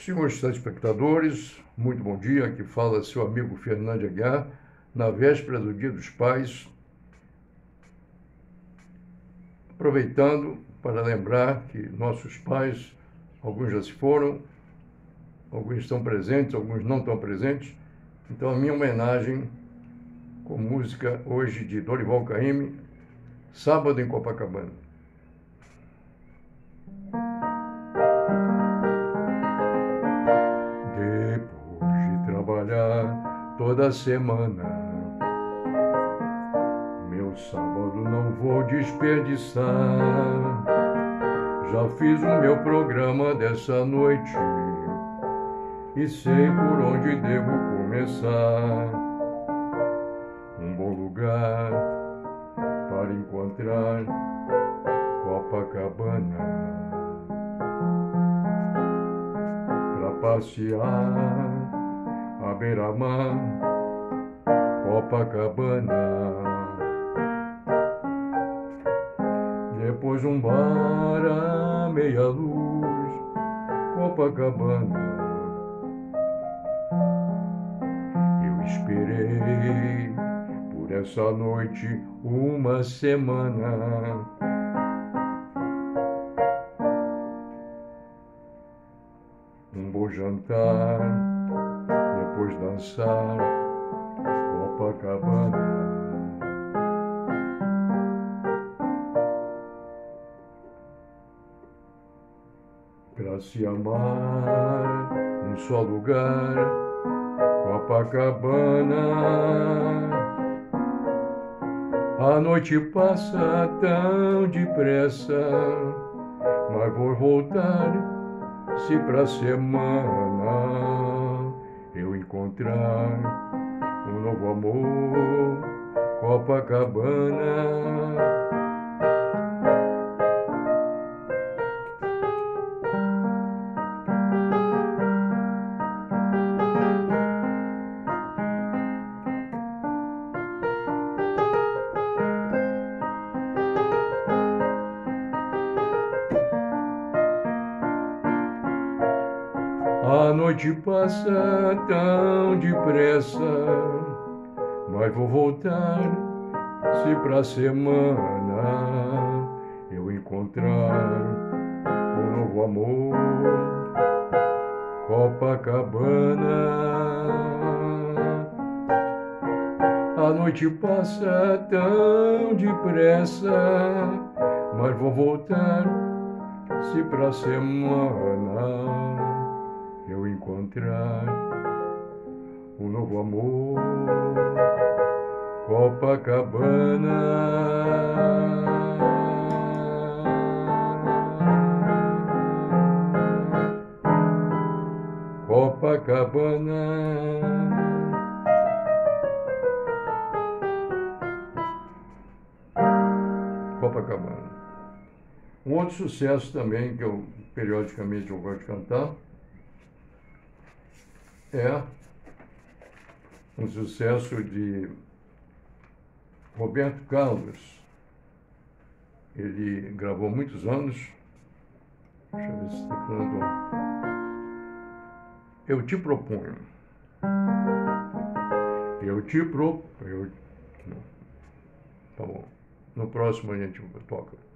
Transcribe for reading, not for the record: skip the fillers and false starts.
Senhores telespectadores, muito bom dia. Aqui fala seu amigo Fernando Aguiar, na véspera do Dia dos Pais, aproveitando para lembrar que nossos pais, alguns já se foram, alguns estão presentes, alguns não estão presentes. Então, a minha homenagem com música hoje de Dorival Caymmi, Sábado em Copacabana. Depois de trabalhar toda semana, meu sábado não vou desperdiçar. Já fiz o meu programa dessa noite e sei por onde devo começar. Um bom lugar para encontrar Copacabana, para passear à beira-mar, Copacabana. Depois um bar à meia luz, Copacabana. Eu esperei por essa noite uma semana. Um bom jantar, depois dançar, Copacabana. Pra se amar num só lugar, Copacabana. A noite passa tão depressa, mas vou voltar se pra semana eu encontrar um novo amor, Copacabana. A noite passa tão depressa, mas vou voltar se pra semana eu encontrar um novo amor, Copacabana. A noite passa tão depressa, mas vou voltar se pra semana eu encontrar um novo amor, Copacabana. Copacabana. Copacabana. Um outro sucesso também que eu periodicamente eu gosto de cantar é um sucesso de Roberto Carlos. Ele gravou muitos anos. Deixa eu ver se está cantando. Eu te proponho. Eu te proponho. Tá bom. No próximo a gente toca.